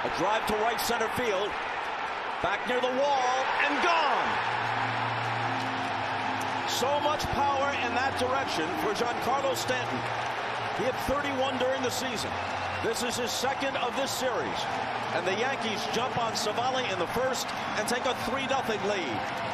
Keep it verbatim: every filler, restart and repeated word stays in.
A drive to right center field. Back near the wall and gone. So much power in that direction for Giancarlo Stanton. He had thirty-one during the season. This is his second of this series. And the Yankees jump on Savali in the first and take a three nothing lead.